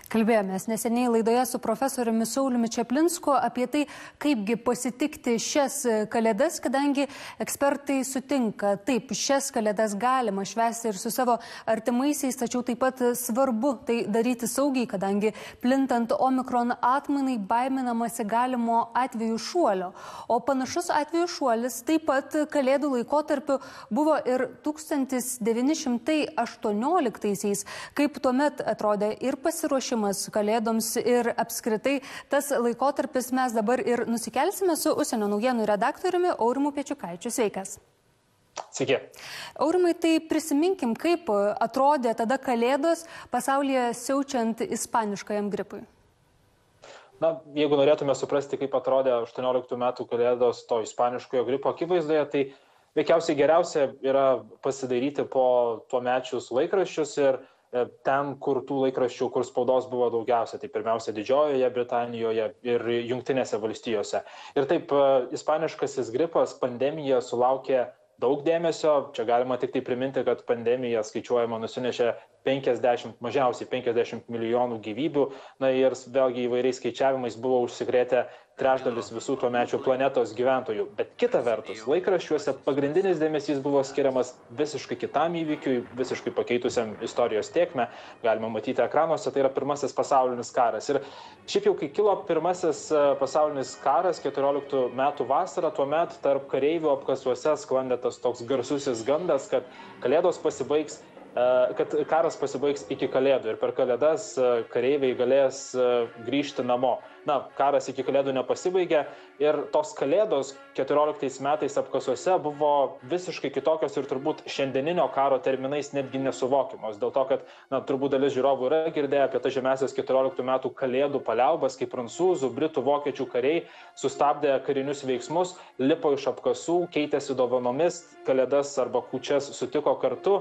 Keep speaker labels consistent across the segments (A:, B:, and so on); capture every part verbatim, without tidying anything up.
A: Kalbėjomės neseniai laidoje su profesoriumi Sauliumi Čaplinsku apie tai, kaipgi pasitikti šias kalėdas, kadangi ekspertai sutinka, taip, šias kalėdas galima švęsti ir su savo artimaisiais, tačiau taip pat svarbu tai daryti saugiai, kadangi plintant omikron atmainai baiminamasi galimo atvejų šuolio. O panašus atvejų šuolis taip pat kalėdų laikotarpiu buvo ir tūkstantis devyni šimtai aštuonioliktaisiais, kaip tuomet atrodė ir pasiruošimas kalėdoms ir apskritai tas laikotarpis. Mes dabar ir nusikelsime su užsienio naujienų redaktoriumi Aurimu Pečiukaičiu. Sveikas.
B: Sveiki.
A: Aurimai, tai prisiminkim, kaip atrodė tada kalėdos pasaulyje siaučiant ispaniškajam gripui.
B: Na, jeigu norėtume suprasti, kaip atrodė aštuonioliktų metų kalėdos to ispaniškojo gripo akivaizdoje, tai veikiausiai geriausia yra pasidairyti po tuomečius laikraščius ir ten, kur tų laikraščių, kur spaudos buvo daugiausia, tai pirmiausia Didžiojoje Britanijoje ir Jungtinėse valstijose. Ir taip, ispaniškasis gripas, pandemija sulaukė daug dėmesio. Čia galima tik tai priminti, kad pandemija skaičiuojama nusinešė penkiasdešimt, mažiausiai penkiasdešimt milijonų gyvybių. Na ir vėlgi įvairiais skaičiavimais buvo užsikrėtę trečdalis visų tuomečių planetos gyventojų. Bet kita vertus, laikraščiuose pagrindinis dėmesys buvo skiriamas visiškai kitam įvykiui, visiškai pakeitusiam istorijos tėkmę. Galima matyti ekranuose, tai yra pirmasis pasaulinis karas. Ir šiaip jau, kai kilo pirmasis pasaulinis karas, keturioliktų metų vasarą, tuomet tarp kareivių apkasuose sklandė tas toks garsusis gandas, kad kalėdos pasibaigs kad karas pasibaigs iki kalėdų ir per kalėdas kareiviai galės grįžti namo. Na, karas iki kalėdų nepasibaigė ir tos kalėdos keturioliktais metais apkasuose buvo visiškai kitokios ir turbūt šiandieninio karo terminais netgi nesuvokimos. Dėl to, kad na, turbūt dalis žiūrovų yra girdėję apie tas žemiausias keturioliktų metų kalėdų paliaubas, kai prancūzų, britų, vokiečių kariai sustabdė karinius veiksmus, lipo iš apkasų, keitėsi dovanomis, kalėdas arba kūčias sutiko kartu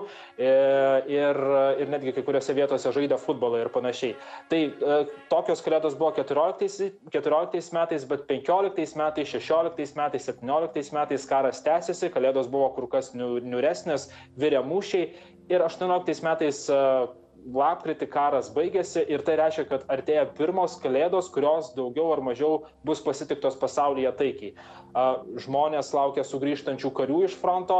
B: ir, ir netgi kai kuriuose vietose žaidė futbolą ir panašiai. Tai e, tokios kalėdos buvo keturioliktais metais, bet penkioliktais metais, šešioliktais metais, septynioliktais metais karas tęsiasi, kalėdos buvo kur kas niūresnės, virė mūšiai ir aštuonioliktais metais lapkritį karas baigėsi ir tai reiškia, kad artėja pirmos kalėdos, kurios daugiau ar mažiau bus pasitiktos pasaulyje taikiai. Žmonės laukia sugrįžtančių karių iš fronto,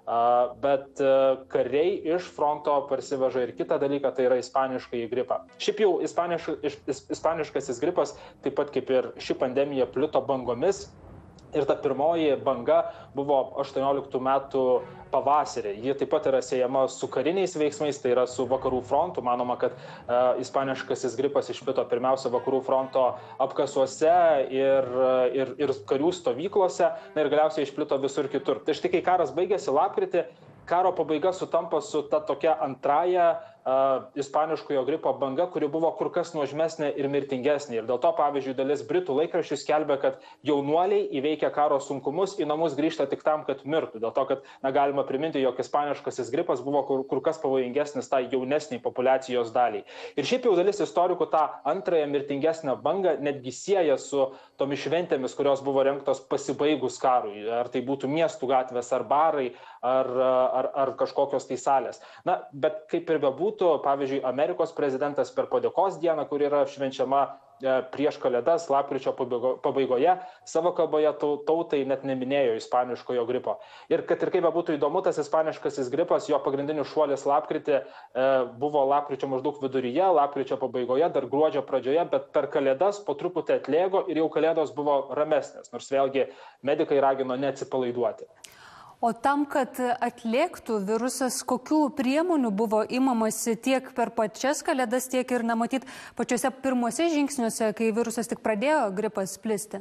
B: bet kariai iš fronto parsiveža ir kitą dalyką, tai yra ispaniškąjį gripą. Šiaip jau ispanišk, ispaniškasis gripas, taip pat kaip ir ši pandemija, plito bangomis. Ir ta pirmoji banga buvo aštuonioliktų metų pavasarį. Ji taip pat yra siejama su kariniais veiksmais, tai yra su vakarų frontu. Manoma, kad uh, ispaniškasis gripas išplito pirmiausia vakarų fronto apkasuose ir, ir, ir karių stovyklose, na ir galiausiai išplito visur kitur. Tai štai, kai karas baigėsi lapkritį, karo pabaiga sutampa su ta tokia antraja uh, ispaniškojo gripo banga, kuri buvo kur kas nuožmesnė ir mirtingesnė. Ir dėl to, pavyzdžiui, dalis britų laikraščių skelbia, kad jaunuoliai įveikę karo sunkumus į namus grįžta tik tam, kad mirtų. Dėl to, kad na, galima priminti, jog ispaniškasis gripas buvo kur, kur kas pavojingesnis tai jaunesniai populiacijos daliai. Ir šiaip jau dalis istorikų tą antrąją mirtingesnę bangą netgi sieja su tomis šventėmis, kurios buvo rengtos pasibaigus karui. Ar tai būtų miestų gatvės, ar barai, ar, ar, ar kažkokios tai salės. Na, bet kaip ir bebūtų, pavyzdžiui, Amerikos prezidentas per padėkos dieną, kur yra švenčiama prieš kalėdas, lapkričio pabaigoje, savo kalboje tautai net neminėjo ispaniškojo gripo. Ir kad ir kaip bebūtų įdomu, tas ispaniškasis gripas, jo pagrindinis šuolis lapkritį buvo lapkričio maždaug viduryje, lapkričio pabaigoje, dar gruodžio pradžioje, bet per kalėdas po truputį atlėgo ir jau kalėdos buvo ramesnės, nors vėlgi medikai ragino neatsipalaiduoti.
A: O tam, kad atlėktų virusas, kokių priemonių buvo imamasi tiek per pačias kalėdas, tiek ir, na, matyt, pačiuose pirmuose žingsniuose, kai virusas tik pradėjo gripas plisti?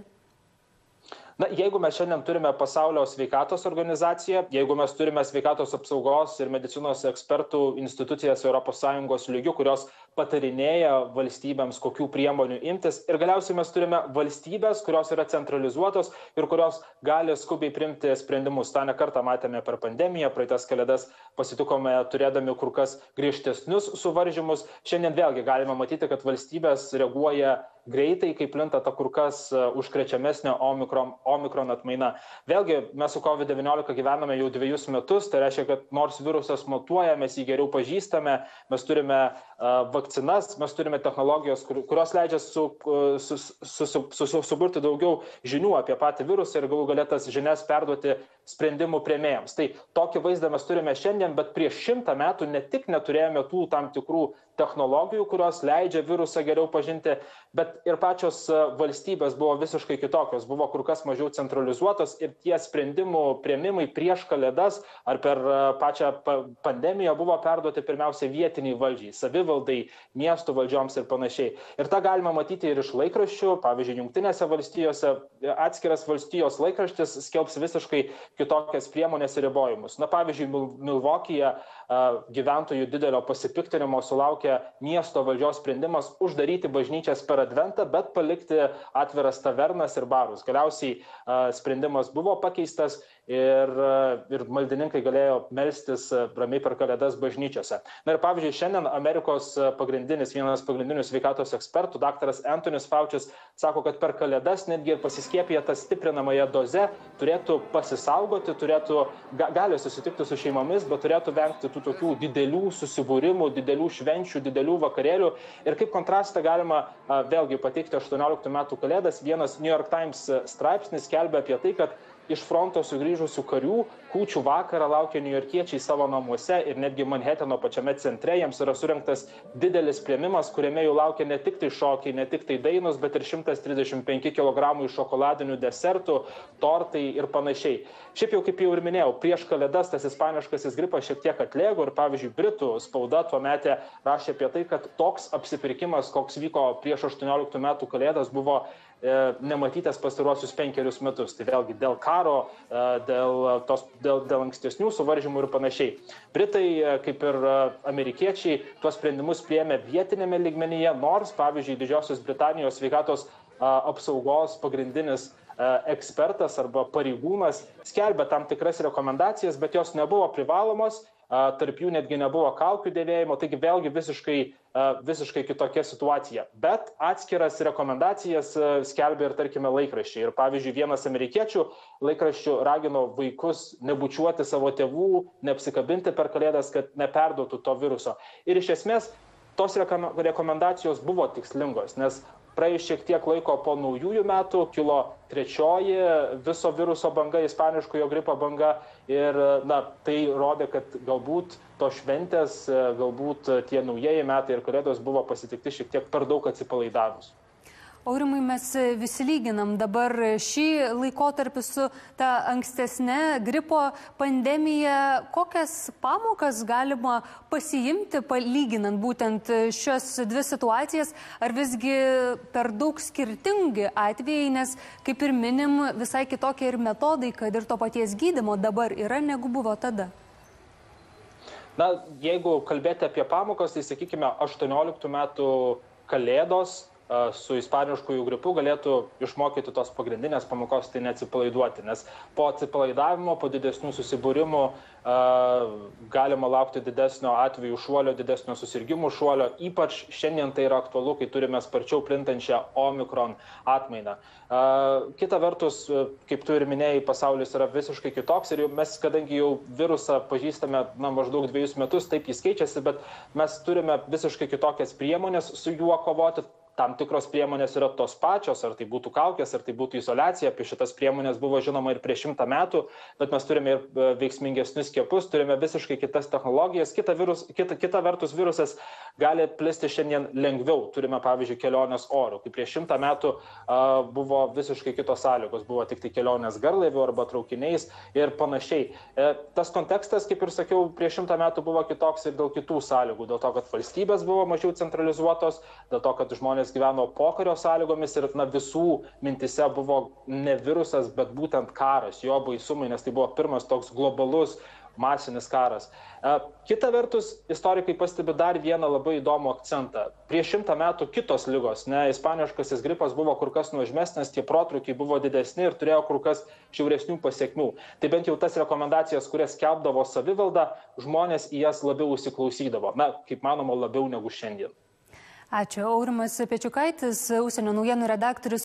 B: Na, jeigu mes šiandien turime Pasaulio sveikatos organizaciją, jeigu mes turime sveikatos apsaugos ir medicinos ekspertų institucijas Europos Sąjungos lygių, kurios patarinėja valstybėms, kokių priemonių imtis, ir galiausiai mes turime valstybės, kurios yra centralizuotos ir kurios gali skubiai priimti sprendimus. Ta ne kartą matėme per pandemiją, praeitas kalėdas pasitikome turėdami kur kas griežtesnius suvaržymus. Šiandien vėlgi galime matyti, kad valstybės reaguoja greitai, kai plinta ta kur kas užkrečiamesnė omikron, omikron atmaina. Vėlgi, mes su COVID devyniolika gyvename jau dviejus metus, tai reiškia, kad nors virusas matuoja, mes jį geriau pažįstame, mes turime uh, vakciną, vakcinas, mes turime technologijos, kurios leidžia su, su, su, su, su, suburti daugiau žinių apie patį virusą ir galų galę tas žinias perduoti sprendimų priėmėjams. Tai tokį vaizdą mes turime šiandien, bet prieš šimtą metų ne tik neturėjome tų tam tikrų technologijų, kurios leidžia virusą geriau pažinti, bet ir pačios valstybės buvo visiškai kitokios, buvo kur kas mažiau centralizuotos ir tie sprendimų priėmimai prieš Kalėdas ar per pačią pandemiją buvo perduoti pirmiausia vietiniai valdžiai, savivaldai, miestų valdžioms ir panašiai. Ir tą galima matyti ir iš laikraščių, pavyzdžiui, Jungtinėse valstijose atskiras valstijos laikraštis skelbs visiškai kitokias priemonės ir ribojimus. Na, pavyzdžiui, Milvokyje gyventojų didelio pasipiktinimo sulaukė miesto valdžios sprendimas uždaryti bažnyčias per Adventą, bet palikti atviras tavernas ir barus. Galiausiai sprendimas buvo pakeistas ir, ir maldininkai galėjo melstis ramiai per Kalėdas bažnyčiose. Na ir pavyzdžiui, šiandien Amerikos pagrindinis, vienas pagrindinių sveikatos ekspertų, daktaras Antonis Faucis, sako, kad per Kalėdas netgi ir pasiskiepiję tą stiprinamąją dozę turėtų pasisaugoti, turėtų, gali susitikti su šeimomis, bet turėtų vengti tų tokių didelių susibūrimų, didelių švenčių, didelių vakarėlių. Ir kaip kontrastą galima vėlgi pateikti aštuonioliktų metų Kalėdas. Vienas New York Times straipsnis skelbia apie tai, kad iš fronto sugrįžusių karių kūčių vakarą laukia niujorkiečiai savo namuose ir netgi Manheteno pačiame centre jiems yra surengtas didelis priėmimas, kuriame jau laukia ne tik tai šokiai, ne tik tai dainos, bet ir šimtas trisdešimt penki kilogramai šokoladinių desertų, tortai ir panašiai. Šiaip jau, kaip jau ir minėjau, prieš Kalėdas tas ispaniškasis gripas šiek tiek atlėgo ir, pavyzdžiui, Britų spauda tuo metė rašė apie tai, kad toks apsipirkimas, koks vyko prieš aštuonioliktų metų Kalėdas, buvo nematytas pastaruosius penkerius metus. Tai vėlgi dėl karo, dėl, tos, dėl, dėl ankstesnių suvaržymų ir panašiai. Britai, kaip ir amerikiečiai, tuos sprendimus priėmė vietinėme lygmenyje, nors, pavyzdžiui, Didžiosios Britanijos sveikatos apsaugos pagrindinis ekspertas arba pareigūnas skelbė tam tikras rekomendacijas, bet jos nebuvo privalomos, tarp jų netgi nebuvo kaukių dėvėjimo, taigi vėlgi visiškai, visiškai kitokia situacija. Bet atskiras rekomendacijas skelbė ir, tarkime, laikraščiai. Ir, pavyzdžiui, vienas amerikiečių laikraščių ragino vaikus nebučiuoti savo tėvų, neapsikabinti per Kalėdas, kad neperduotų to viruso. Ir iš esmės tos rekomendacijos buvo tikslingos, nes praėjus šiek tiek laiko po naujųjų metų kilo trečioji viso viruso banga, ispaniškojo gripo banga ir na, tai rodė, kad galbūt tos šventės, galbūt tie naujieji metai ir Kalėdos buvo pasitikti šiek tiek per daug atsipalaidavus.
A: Aurimai, mes visi lyginam dabar šį laikotarpį su ta ankstesnė gripo pandemija. Kokias pamokas galima pasiimti, palyginant būtent šios dvi situacijas, ar visgi per daug skirtingi atvejai, nes, kaip ir minim, visai kitokie ir metodai, kad ir to paties gydymo dabar yra, negu buvo tada?
B: Na, jeigu kalbėti apie pamokas, tai sakykime, aštuonioliktų metų Kalėdos su ispaniškųjų gripu galėtų išmokyti tos pagrindinės pamokos, tai neatsipalaiduoti, nes po atsipalaidavimo, po didesnių susibūrimų galima laukti didesnio atvejų šuolio, didesnio susirgymų šuolio, ypač šiandien tai yra aktualu, kai turime sparčiau plintančią Omikron atmainą. Kita vertus, kaip tu ir minėjai, pasaulis yra visiškai kitoks ir mes, kadangi jau virusą pažįstame na, maždaug dviejus metus, taip jis keičiasi, bet mes turime visiškai kitokias priemonės su juo kovoti. Tam tikros priemonės yra tos pačios, ar tai būtų kaukės, ar tai būtų izoliacija. Apie šitas priemonės buvo žinoma ir prieš šimtą metų, bet mes turime ir veiksmingesnius skiepus, turime visiškai kitas technologijas. Kita, virus, kita, kita vertus virusas gali plisti šiandien lengviau. Turime, pavyzdžiui, kelionės oro. Kai prieš šimtą metų uh, buvo visiškai kitos sąlygos, buvo tik tai kelionės garlaiviu arba traukiniais ir panašiai. E, tas kontekstas, kaip ir sakiau, prieš šimtą metų buvo kitoks ir dėl kitų sąlygų. Dėl to, kad valstybės buvo mažiau centralizuotos, dėl to, kad žmonės gyveno pokario sąlygomis ir na, visų mintise buvo ne virusas, bet būtent karas, jo baisumai, nes tai buvo pirmas toks globalus masinis karas. Kita vertus, istorikai pastebi dar vieną labai įdomų akcentą. Prieš šimtą metų kitos ligos, ne, ispaniškasis gripas buvo kur kas nuožmesnis, tie protrukiai buvo didesni ir turėjo kur kas žiauresnių pasiekmių. Tai bent jau tas rekomendacijas, kurias skelbdavo savivalda, žmonės į jas labiau įsiklausydavo. Na, kaip manoma, labiau negu šiandien.
A: Ačiū. Aurimas Pečiukaitis, užsienio naujienų redaktorius.